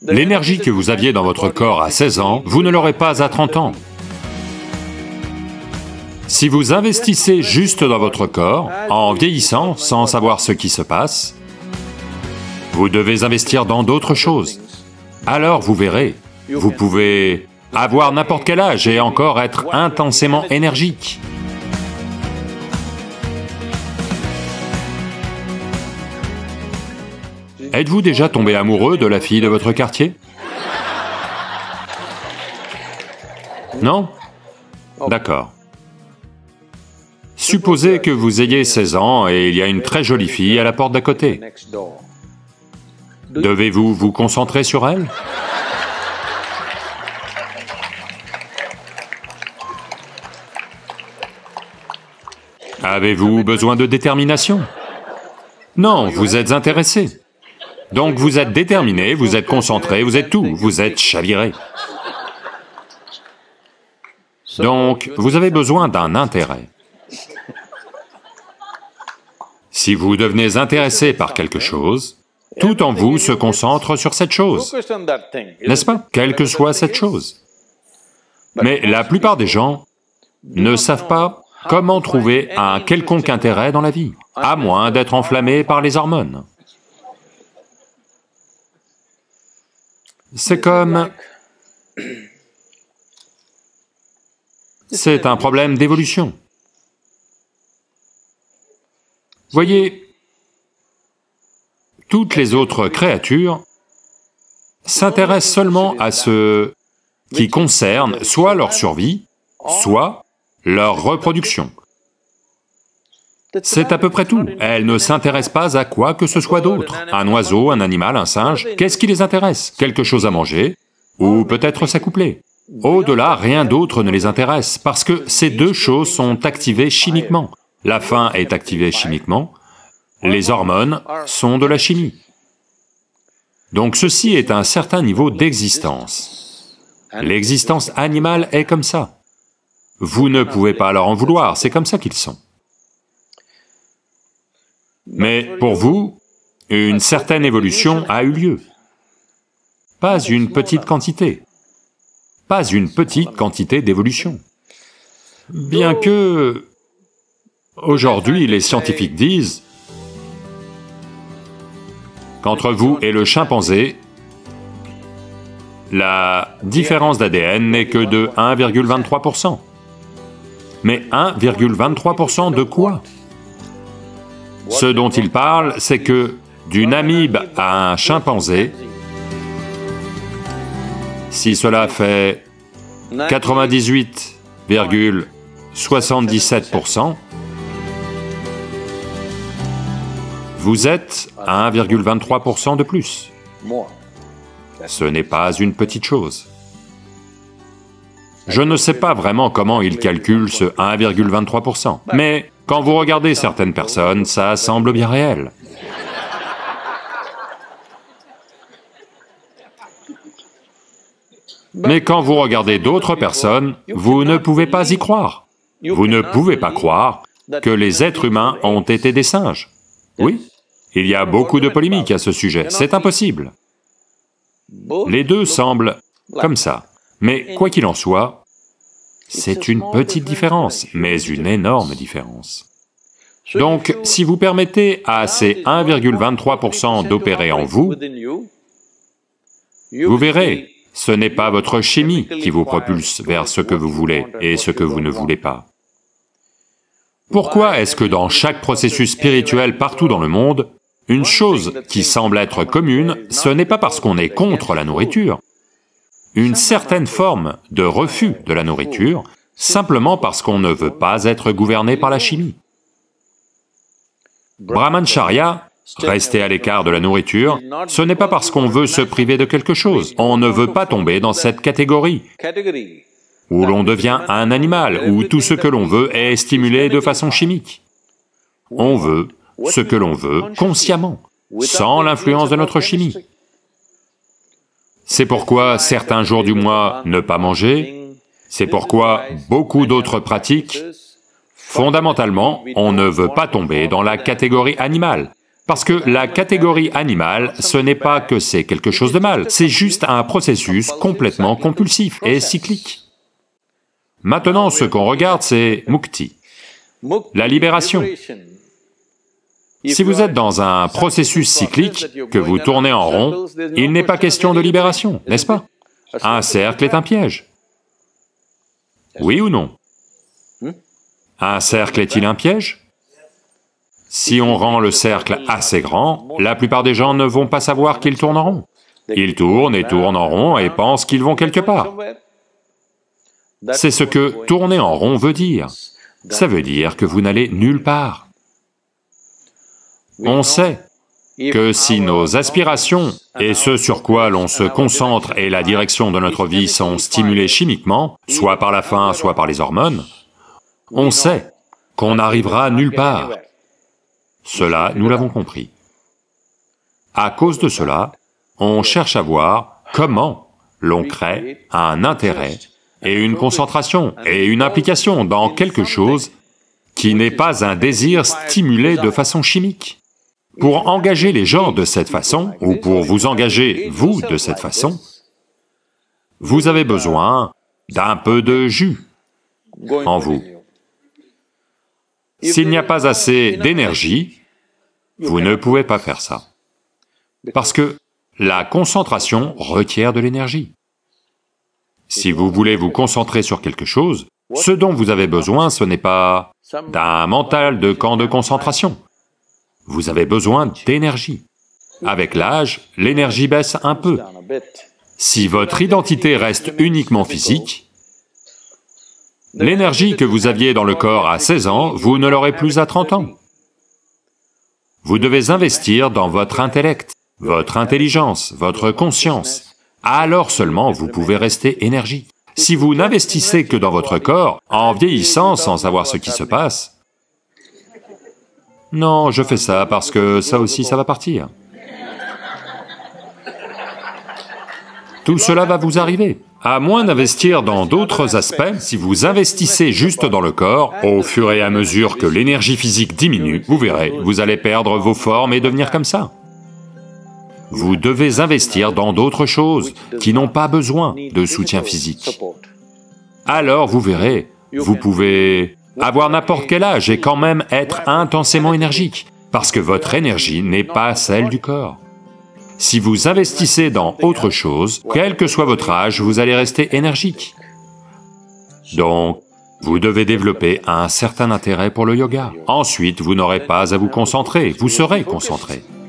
L'énergie que vous aviez dans votre corps à 16 ans, vous ne l'aurez pas à 30 ans. Si vous investissez juste dans votre corps, en vieillissant, sans savoir ce qui se passe, vous devez investir dans d'autres choses. Alors vous verrez, vous pouvez avoir n'importe quel âge et encore être intensément énergique. Êtes-vous déjà tombé amoureux de la fille de votre quartier? Non? D'accord. Supposez que vous ayez 16 ans et il y a une très jolie fille à la porte d'à côté. Devez-vous vous concentrer sur elle? Avez-vous besoin de détermination? Non, vous êtes intéressé. Donc vous êtes déterminé, vous êtes concentré, vous êtes tout, vous êtes chaviré. Donc vous avez besoin d'un intérêt. Si vous devenez intéressé par quelque chose, tout en vous se concentre sur cette chose, n'est-ce pas? Quelle que soit cette chose. Mais la plupart des gens ne savent pas comment trouver un quelconque intérêt dans la vie, à moins d'être enflammés par les hormones. C'est comme... C'est un problème d'évolution. Voyez, toutes les autres créatures s'intéressent seulement à ce qui concerne soit leur survie, soit leur reproduction. C'est à peu près tout. Elles ne s'intéressent pas à quoi que ce soit d'autre. Un oiseau, un animal, un singe, qu'est-ce qui les intéresse? Quelque chose à manger, ou peut-être s'accoupler. Au-delà, rien d'autre ne les intéresse, parce que ces deux choses sont activées chimiquement. La faim est activée chimiquement, les hormones sont de la chimie. Donc ceci est un certain niveau d'existence. L'existence animale est comme ça. Vous ne pouvez pas leur en vouloir, c'est comme ça qu'ils sont. Mais pour vous, une certaine évolution a eu lieu. Pas une petite quantité. Pas une petite quantité d'évolution. Bien que, aujourd'hui, les scientifiques disent qu'entre vous et le chimpanzé, la différence d'ADN n'est que de 1,23%. Mais 1,23% de quoi? Ce dont il parle, c'est que d'une amibe à un chimpanzé, si cela fait 98,77%, vous êtes à 1,23% de plus. Ce n'est pas une petite chose. Je ne sais pas vraiment comment ils calculent ce 1,23%, mais quand vous regardez certaines personnes, ça semble bien réel. Mais quand vous regardez d'autres personnes, vous ne pouvez pas y croire. Vous ne pouvez pas croire que les êtres humains ont été des singes. Oui, il y a beaucoup de polémiques à ce sujet, c'est impossible. Les deux semblent comme ça. Mais quoi qu'il en soit, c'est une petite différence, mais une énorme différence. Donc, si vous permettez à ces 1,23% d'opérer en vous, vous verrez, ce n'est pas votre chimie qui vous propulse vers ce que vous voulez et ce que vous ne voulez pas. Pourquoi est-ce que dans chaque processus spirituel partout dans le monde, une chose qui semble être commune, ce n'est pas parce qu'on est contre la nourriture, une certaine forme de refus de la nourriture, simplement parce qu'on ne veut pas être gouverné par la chimie. Brahmacharya, rester à l'écart de la nourriture, ce n'est pas parce qu'on veut se priver de quelque chose, on ne veut pas tomber dans cette catégorie où l'on devient un animal, où tout ce que l'on veut est stimulé de façon chimique. On veut ce que l'on veut consciemment, sans l'influence de notre chimie. C'est pourquoi certains jours du mois, ne pas manger, c'est pourquoi beaucoup d'autres pratiques, fondamentalement, on ne veut pas tomber dans la catégorie animale, Parce que la catégorie animale, ce n'est pas que c'est quelque chose de mal, c'est juste un processus complètement compulsif et cyclique. Maintenant, ce qu'on regarde, c'est mukti, la libération. Si vous êtes dans un processus cyclique, que vous tournez en rond, il n'est pas question de libération, n'est-ce pas? Un cercle est un piège. Oui ou non? Un cercle est-il un piège? Si on rend le cercle assez grand, la plupart des gens ne vont pas savoir qu'ils tournent en rond. Ils tournent et tournent en rond et pensent qu'ils vont quelque part. C'est ce que tourner en rond veut dire. Ça veut dire que vous n'allez nulle part. On sait que si nos aspirations et ce sur quoi l'on se concentre et la direction de notre vie sont stimulés chimiquement, soit par la faim, soit par les hormones, on sait qu'on n'arrivera nulle part. Cela, nous l'avons compris. À cause de cela, on cherche à voir comment l'on crée un intérêt et une concentration et une implication dans quelque chose qui n'est pas un désir stimulé de façon chimique. Pour engager les gens de cette façon, ou pour vous engager, vous, de cette façon, vous avez besoin d'un peu de jus en vous. S'il n'y a pas assez d'énergie, vous ne pouvez pas faire ça. Parce que la concentration requiert de l'énergie. Si vous voulez vous concentrer sur quelque chose, ce dont vous avez besoin, ce n'est pas d'un mental de camp de concentration. Vous avez besoin d'énergie. Avec l'âge, l'énergie baisse un peu. Si votre identité reste uniquement physique, l'énergie que vous aviez dans le corps à 16 ans, vous ne l'aurez plus à 30 ans. Vous devez investir dans votre intellect, votre intelligence, votre conscience. Alors seulement vous pouvez rester énergique. Si vous n'investissez que dans votre corps, en vieillissant sans savoir ce qui se passe, non, je fais ça parce que ça aussi ça va partir. Tout cela va vous arriver. À moins d'investir dans d'autres aspects, si vous investissez juste dans le corps, au fur et à mesure que l'énergie physique diminue, vous verrez, vous allez perdre vos formes et devenir comme ça. Vous devez investir dans d'autres choses qui n'ont pas besoin de soutien physique. Alors vous verrez, vous pouvez avoir n'importe quel âge et quand même être intensément énergique, parce que votre énergie n'est pas celle du corps. Si vous investissez dans autre chose, quel que soit votre âge, vous allez rester énergique. Donc, vous devez développer un certain intérêt pour le yoga. Ensuite, vous n'aurez pas à vous concentrer, vous serez concentré.